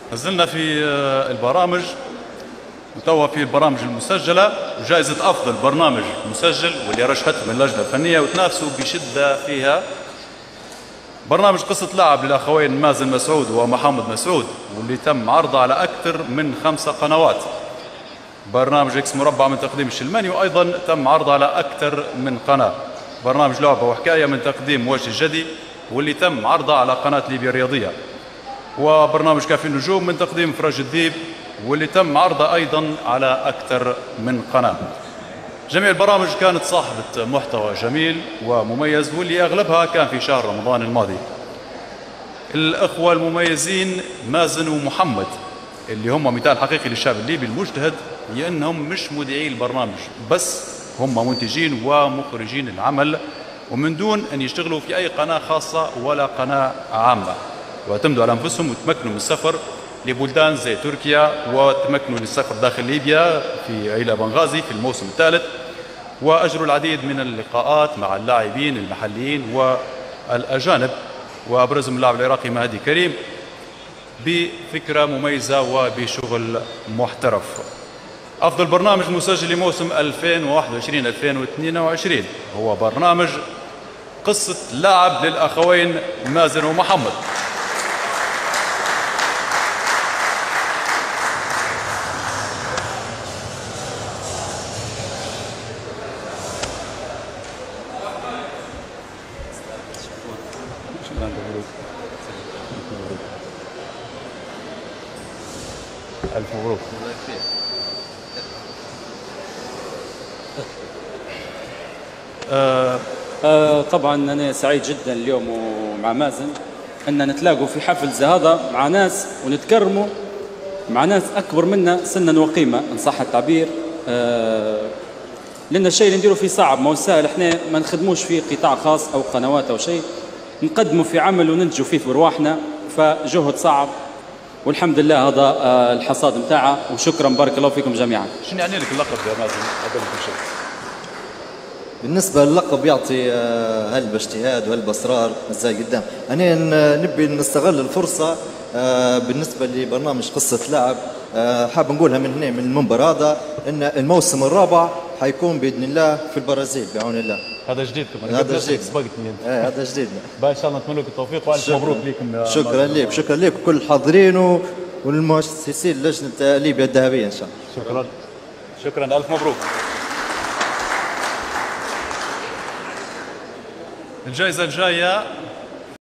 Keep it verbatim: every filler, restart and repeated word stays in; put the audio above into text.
نزلنا في البرامج وتوا في البرامج المسجلة، وجائزة أفضل برنامج مسجل واللي رشحته من اللجنة الفنية وتنافسوا بشدة فيها برنامج قصة لعب للأخوين مازن مسعود ومحمد مسعود، واللي تم عرضه على أكثر من خمسة قنوات. برنامج إكس مربع من تقديم الشلماني، وأيضا تم عرضه على أكثر من قناة. برنامج لعبة وحكاية من تقديم وجه الجدي، واللي تم عرضه على قناة ليبيا الرياضية. وبرنامج كافي النجوم من تقديم فراج الديب، واللي تم عرضه أيضا على أكثر من قناة. جميع البرامج كانت صاحبة محتوى جميل ومميز، واللي أغلبها كان في شهر رمضان الماضي. الأخوة المميزين مازن ومحمد اللي هم مثال حقيقي للشعب الليبي المجتهد، لأنهم مش مذيعي البرنامج بس، هم منتجين ومخرجين العمل، ومن دون أن يشتغلوا في أي قناة خاصة ولا قناة عامة، واعتمدوا على أنفسهم وتمكنوا من السفر لبلدان زي تركيا، وتمكنوا من السفر داخل ليبيا في عيلة بنغازي في الموسم الثالث، وأجروا العديد من اللقاءات مع اللاعبين المحليين والأجانب، وأبرزهم اللاعب العراقي مهدي كريم بفكرة مميزة وبشغل محترف. أفضل برنامج مسجل لموسم ألفين وواحد وعشرين ألفين واثنين وعشرين هو برنامج قصة لاعب للأخوين مازن ومحمد. ألف مبروك. آه آه طبعا أنا سعيد جدا اليوم ومع مازن أن نتلاقوا في حفل زي هذا مع ناس ونتكرموا مع ناس أكبر منا سنا وقيمة إن صح التعبير. آه لأن الشيء اللي نديره فيه صعب، ما هو سهل. إحنا ما نخدموش فيه قطاع خاص أو قنوات أو شيء، نقدموا في عمل وننتجوا فيه برواحنا، فجهد صعب والحمد لله هذا آه الحصاد متاعه. وشكرا بارك الله فيكم جميعا. شنو يعني لك اللقب يا مازن؟ هذا كل شيء. بالنسبة للقب يعطي هلبة اجتهاد وهلبة اصرار ازاي قدام. انا نبي نستغل الفرصة بالنسبة لبرنامج قصة لعب، حاب نقولها من هنا من المنبر هذا ان الموسم الرابع حيكون باذن الله في البرازيل بعون الله. هذا جديد كمان. هذا جديد. سبقتني انت. ايه هذا جديد. ان شاء الله نتمنى لك التوفيق والف مبروك لكم. شكرا لك، شكرا لك وكل الحاضرين والمؤسسين لجنة ليبيا الذهبية ان شاء الله. شكرا شكرا الف مبروك. الجائزة الجاية